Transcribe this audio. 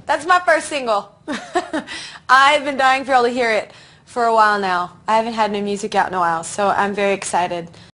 That's my first single. I've been dying for y'all to hear it for a while now. I haven't had new music out in a while, so I'm very excited.